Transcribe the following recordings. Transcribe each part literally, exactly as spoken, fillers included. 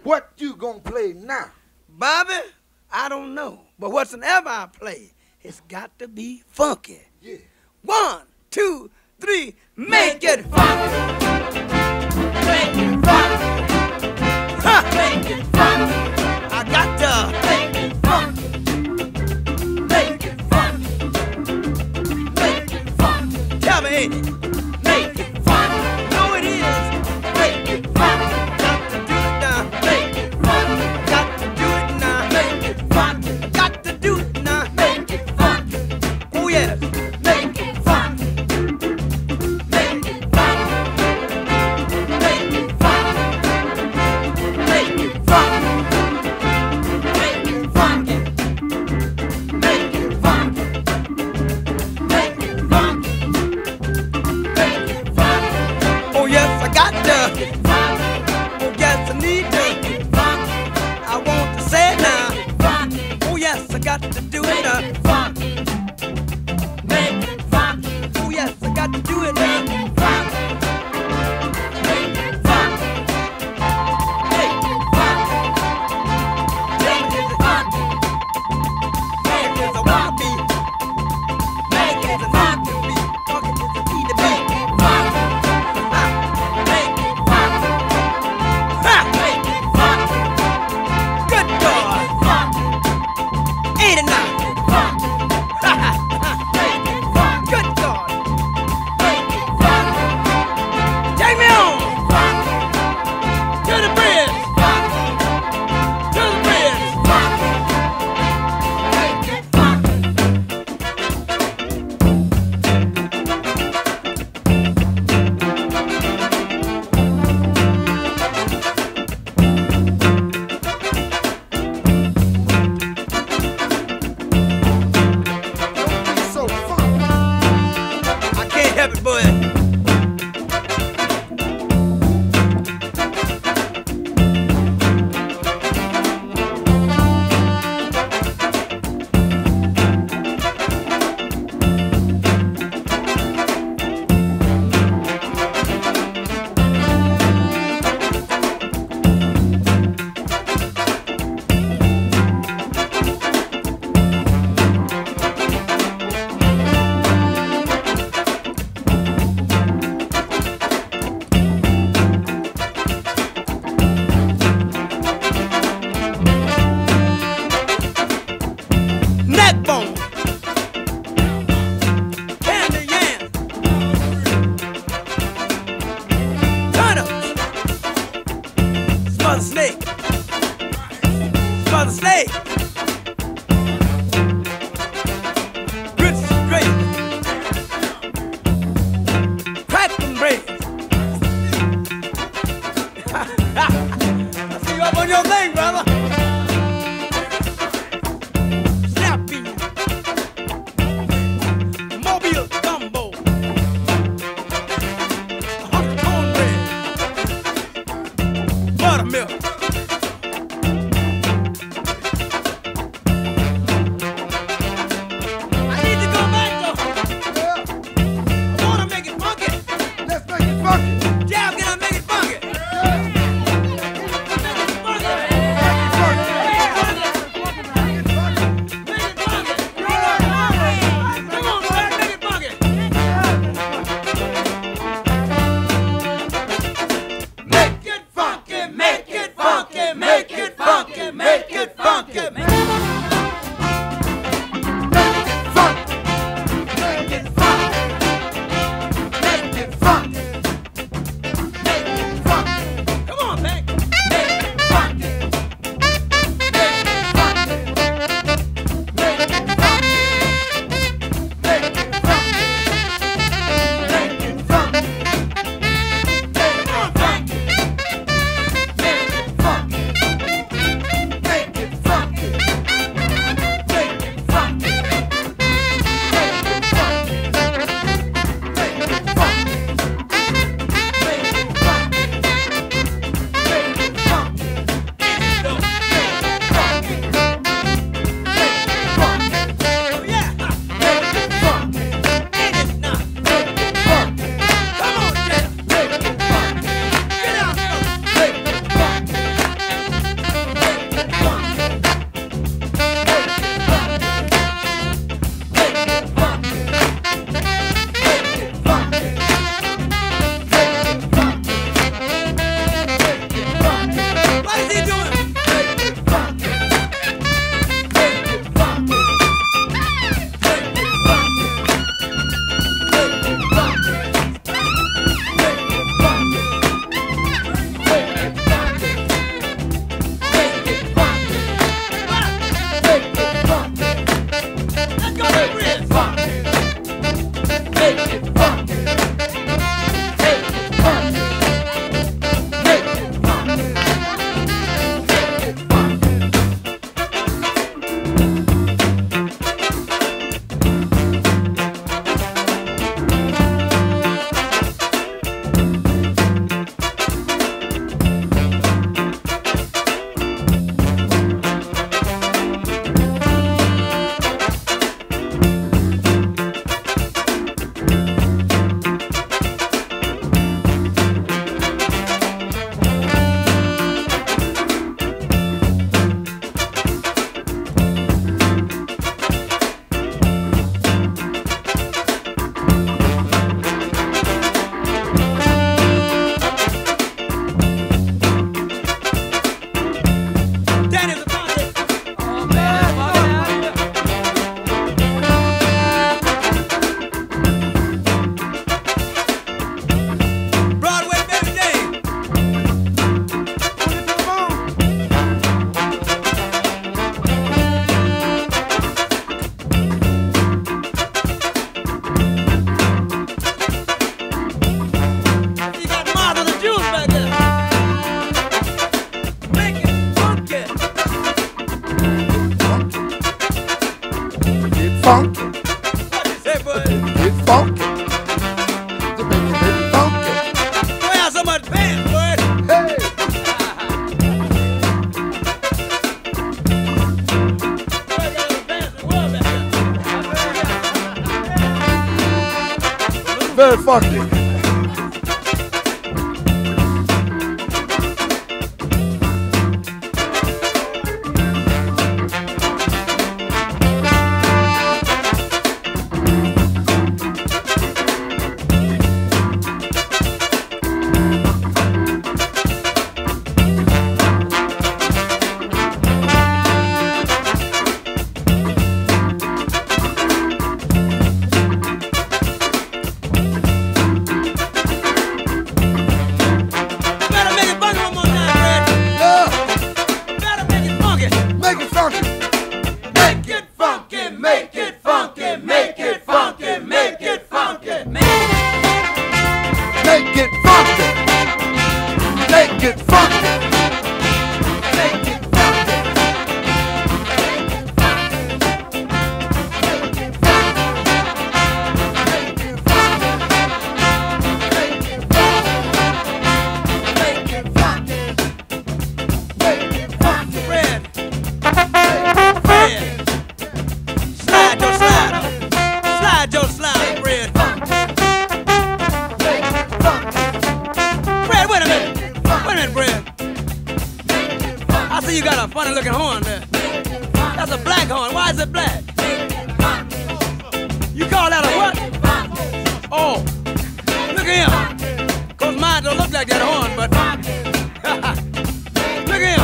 What you gonna play now? Bobby, I don't know. But whatsoever I play, it's got to be funky. Yeah. One, two, three, make it funky. Make it funky. Ha! Make it funky. I got to Make it funky. Make it funky. Make it funky. tell me, ain't it? Make it funky. No, it is. Make it funky. Got to do it now. Make it funky. Got to do it now. Make it funky. Got to do it now. Make it funky. Oh yes. Make it funky. Make it funky. Make it funky. Make it funky. Make it funky. Make it funky. Make it funky. Make it funky. Oh yes, I got to. Make it funky. Oh yes, I need to. Make it funky. I want to say it now. Make it funky. Oh yes, I got to do it Make now. it funky. Make it funky. Oh yes, I got to do it Make now. it funky. Make it funky. Make it funky. Make it funky. Make It's it a wild funky. beat. Make it It's a funky. funky beat. Funky is the key to Make beat. it funky. Ha! Make it funky. Ha! Make it funky. Good Make God. it funky. Ain't it now? Make it funky. Ha ha ha! Make it funky. Good God. Make it funky. Take me on Funky. to the bridge. Funky. To the bridge. Funky. Make it funky. Don't be so funky. I can't help it, boy. Neck bone. Candy yam. Turnips. Smother snake. Smother snake. Grits straight. Crack them bread. I see you up on your thing, brother. Snap bean. Mobile gumbo. Hunk cornbread. Buttermilk. I need to go back though. Yeah. I wanna make it funky. Let's make it funky. Jab, can I make it funky? Yeah. Make it funky. Make it funky. Make it funky. Make it funky. Come on, Brad, make it funky. Make it funky. Make it funky. funky. What you say, boy? Get funky. To make it baby funky. Why y'all so much pants, boy? Hey. Boy, got all the pants in the world back here. Very funky. Better make it funky one more time, Fred. Yeah. Better make it funky. Make it funky. Make it funky, make it funky, make it funky, make it funky. Make it funky. Make it funky. Make it funky. Fred, Fred, slide your slide up. Slide your slide, Fred. Fred, wait a minute. Wait a minute, Fred. I see you got a funny looking horn there. That's a black horn. Why is it black? You call that a what? Oh, look at him. Cause mine don't look like that horn, but look at him.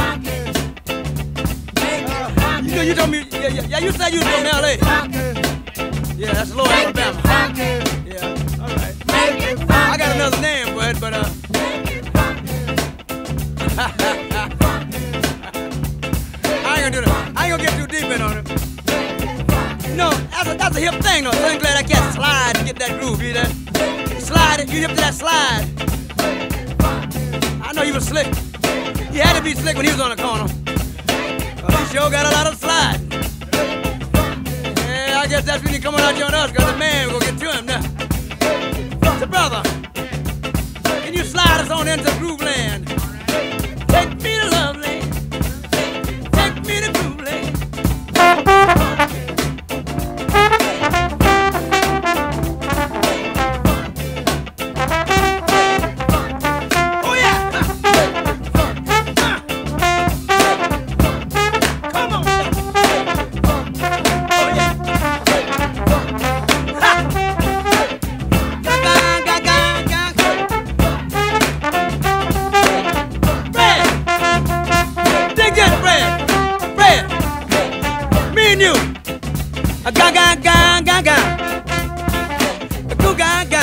You know, you told me, yeah, yeah, yeah, you said you was from L A. Yeah, that's Lower Alabama. Yeah, all right. I got another name for it, but uh. I ain't gonna do that. I ain't gonna get too deep in on it. No, that's a, that's a hip thing, though. So I'm glad I can't slide and get that groove, you know? You slide it, you hip to that slide. I know he was slick. He had to be slick when he was on the corner. Uh, he sure got a lot of slide. Yeah, I guess that's when he coming out on us, because the man will get to him now. So, brother, can you slide us on into groove land? Take me to love land. Take me to groove land. Oh, yeah. Come on. Oh, yeah. Ha. Ga, ga, ga, ga, ga. Fred. Dig this, Fred. Fred. Me and you. A ga, ga, ga, ga, ga. A goo, ga, ga.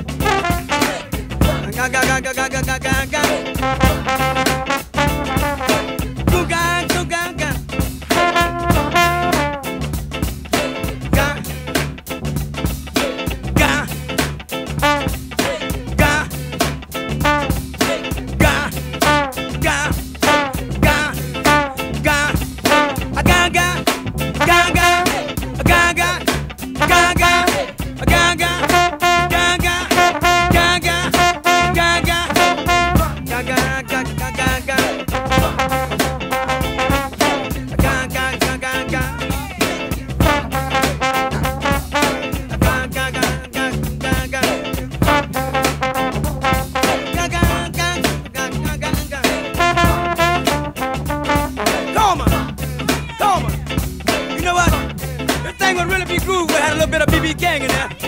Ga, ga, ga, ga, ga, ga, ga, ga, ga. Goo, ga, goo, ga, ga. Ga. Ga. Ga. Ga. Ga. Ga. Ga. A ga, ga. Ga, ga. A ga, ga. Ga, ga. A ga, ga. Ga, ga. Ga, ga. Ga, ga. Ga, ga, ga, ga, ga, ga. Ga, ga, ga, ga, ga. Ga, ga, ga, ga, ga, ga. Ga, ga, ga, ga, ga, ga, ga. Coleman, Coleman. You know what? This thing would really be groove if we had a little bit of B B King in there.